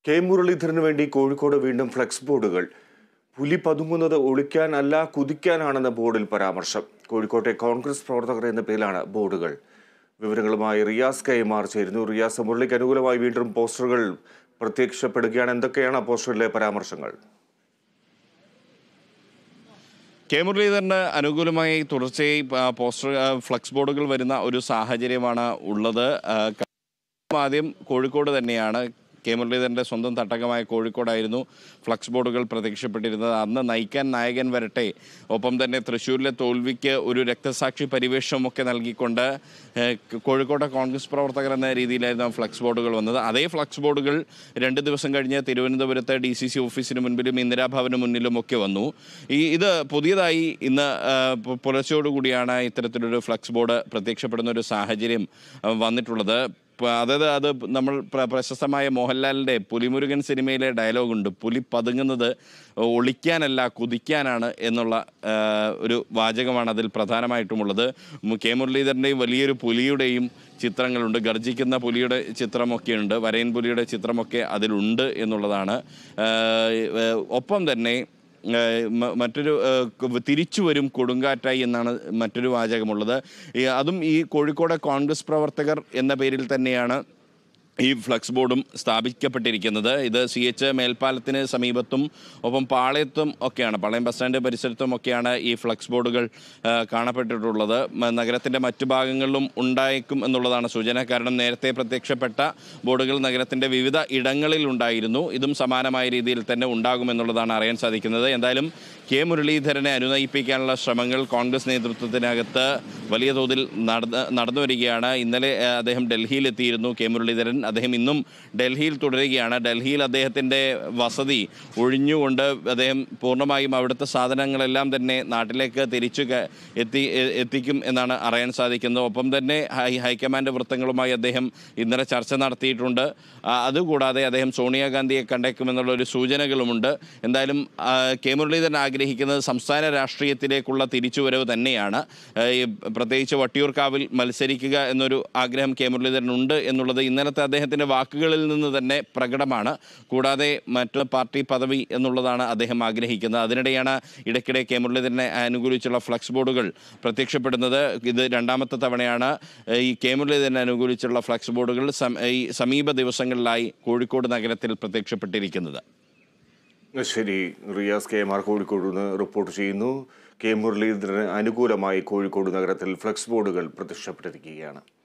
K മുരളീധരന് വേണ്ടി കോഴിക്കോട് വീണ്ടും flex ബോർഡുകൾ. പുലി പതുങ്ങുന്നത് ഒളിക്കാനല്ല കുതിക്കാനാണെന്ന ബോർഡിൽ പരാമർശം. കോഴിക്കോട്ടെ കോൺഗ്രസ് പ്രവർത്തകർ എന്ന പേരിലാണ് ബോർഡുകൾ. വിവരങ്ങളുമായി റിയാസ് കൈമാർ ചേരുന്നു. റിയാസ്, മുരളിക്ക് അനുകൂലമായി വീണ്ടും പോസ്റ്ററുകൾ പ്രത്യക്ഷപ്പെടുകയാണ്. എന്തൊക്കെയാണ് പോസ്റ്ററിലെ പരാമർശങ്ങൾ? കെ മുരളീധരന് അനുകൂലമായി തുടർച്ചയായി ഫ്ലക്സ് ബോർഡുകൾ വരുന്ന ഒരു സാഹചര്യമാണ് ഉള്ളത്. ആദ്യം കോഴിക്കോട് തന്നെയാണ്. കെ മുരളീധരൻ്റെ സ്വന്തം തട്ടകമായ കോഴിക്കോടായിരുന്നു ഫ്ലക്സ് ബോർഡുകൾ പ്രത്യക്ഷപ്പെട്ടിരുന്നത്. അന്ന് നയിക്കാൻ നായകൻ വരട്ടെ, ഒപ്പം തന്നെ തൃശ്ശൂരിലെ തോൽവിക്ക് ഒരു രക്തസാക്ഷി പരിവേഷമൊക്കെ നൽകിക്കൊണ്ട് കോഴിക്കോട്ടെ കോൺഗ്രസ് പ്രവർത്തകർ എന്ന രീതിയിലായിരുന്നു ഫ്ലക്സ് ബോർഡുകൾ വന്നത്. അതേ ഫ്ലക്സ് ബോർഡുകൾ 2 ദിവസം കഴിഞ്ഞ് തിരുവനന്തപുരത്തെ DCC ഓഫീസിന് മുൻപിലും ഇന്ദിരാഭവന് മുന്നിലും ഒക്കെ വന്നു. ഇത് പുതിയതായി ഇന്ന് പുലർച്ചയോടുകൂടിയാണ് ഇത്തരത്തിലൊരു ഫ്ലക്സ് ബോർഡ് പ്രത്യക്ഷപ്പെടുന്ന ഒരു സാഹചര്യം വന്നിട്ടുള്ളത്. അതായത് അത് നമ്മൾ പ്രശസ്തമായ മോഹൻലാലിൻ്റെ പുലിമുരുകൻ സിനിമയിലെ ഡയലോഗുണ്ട്, പുലി പതുങ്ങുന്നത് ഒളിക്കാനല്ല കുതിക്കാനാണ് എന്നുള്ള ഒരു വാചകമാണ് അതിൽ പ്രധാനമായിട്ടുമുള്ളത്. കെ മുരളീധരൻ്റെയും വലിയൊരു പുലിയുടെയും ചിത്രങ്ങളുണ്ട്, ഗർജിക്കുന്ന പുലിയുടെ ചിത്രമൊക്കെയുണ്ട്, വരയൻ പുലിയുടെ ചിത്രമൊക്കെ അതിലുണ്ട് എന്നുള്ളതാണ്. ഒപ്പം തന്നെ മറ്റൊരു തിരിച്ചു വരും കൊടുങ്കാറ്റായി എന്നാണ് മറ്റൊരു വാചകമുള്ളത്. അതും ഈ കോഴിക്കോട് കോൺഗ്രസ് പ്രവർത്തകർ എന്ന പേരിൽ തന്നെയാണ് ഈ ഫ്ലക്സ് ബോർഡും സ്ഥാപിക്കപ്പെട്ടിരിക്കുന്നത്. ഇത് CH മേൽപ്പാലത്തിന് സമീപത്തും ഒപ്പം പാളയത്തും ഒക്കെയാണ്, പാളയം ബസ് സ്റ്റാൻഡ് പരിസരത്തും ഒക്കെയാണ് ഈ ഫ്ലക്സ് ബോർഡുകൾ കാണപ്പെട്ടിട്ടുള്ളത്. നഗരത്തിൻ്റെ മറ്റു ഭാഗങ്ങളിലും ഉണ്ടായേക്കും എന്നുള്ളതാണ് സൂചന. കാരണം നേരത്തെ പ്രത്യക്ഷപ്പെട്ട ബോർഡുകൾ നഗരത്തിൻ്റെ വിവിധ ഇടങ്ങളിൽ ഉണ്ടായിരുന്നു. ഇതും സമാനമായ രീതിയിൽ തന്നെ ഉണ്ടാകുമെന്നുള്ളതാണ് അറിയാൻ സാധിക്കുന്നത്. എന്തായാലും കെ മുരളീധരനെ അനുനയിപ്പിക്കാനുള്ള ശ്രമങ്ങൾ കോൺഗ്രസ് നേതൃത്വത്തിനകത്ത് വലിയ തോതിൽ നടന്നു വരികയാണ്. ഇന്നലെ അദ്ദേഹം ഡൽഹിയിലെത്തിയിരുന്നു കെ മുരളീധരൻ. അദ്ദേഹം ഇന്നും ഡൽഹിയിൽ തുടരുകയാണ്. ഡൽഹിയിൽ അദ്ദേഹത്തിൻ്റെ വസതി ഒഴിഞ്ഞുകൊണ്ട് അദ്ദേഹം പൂർണ്ണമായും അവിടുത്തെ സാധനങ്ങളെല്ലാം തന്നെ നാട്ടിലേക്ക് തിരിച്ചു എത്തിക്കും എന്നാണ് അറിയാൻ സാധിക്കുന്നത്. ഒപ്പം തന്നെ ഹൈക്കമാൻഡ് വൃത്തങ്ങളുമായി അദ്ദേഹം ഇന്നലെ ചർച്ച നടത്തിയിട്ടുണ്ട്. അതുകൂടാതെ അദ്ദേഹം സോണിയാഗാന്ധിയെ കണ്ടേക്കുമെന്നുള്ളൊരു സൂചനകളുമുണ്ട്. എന്തായാലും കെ മുരളീധരൻ ആഗ്രഹിക്കുന്നത് സംസ്ഥാന രാഷ്ട്രീയത്തിലേക്കുള്ള തിരിച്ചുവരവ് തന്നെയാണ്. പ്രത്യേകിച്ച് വട്ടിയൂർക്കാവിൽ മത്സരിക്കുക എന്നൊരു ആഗ്രഹം കെ മുരളീധരനുണ്ട് എന്നുള്ളത് ഇന്നലത്തെ അദ്ദേഹത്തിൻ്റെ വാക്കുകളിൽ നിന്ന് തന്നെ പ്രകടമാണ്. കൂടാതെ മറ്റു പാർട്ടി പദവി എന്നുള്ളതാണ് അദ്ദേഹം ആഗ്രഹിക്കുന്നത്. അതിനിടെയാണ് ഇടയ്ക്കിടെ കെ മുരളീധരനെ അനുകൂലിച്ചുള്ള ഫ്ലക്സ് ബോർഡുകൾ പ്രത്യക്ഷപ്പെടുന്നത്. ഇത് 2ാമത്തെ തവണയാണ് ഈ കെ മുരളീധരനെ അനുകൂലിച്ചുള്ള ഫ്ലക്സ് ബോർഡുകൾ ഈ സമീപ ദിവസങ്ങളിലായി കോഴിക്കോട് നഗരത്തിൽ പ്രത്യക്ഷപ്പെട്ടിരിക്കുന്നത്. ശരി, റിയാസ് കൈമാർ കോഴിക്കോട് നിന്ന് റിപ്പോർട്ട് ചെയ്യുന്നു. കെ മുരളീധരന് അനുകൂലമായി കോഴിക്കോട് നഗരത്തിൽ ഫ്ലക്സ് ബോർഡുകൾ പ്രത്യക്ഷപ്പെട്ടിരിക്കുകയാണ്.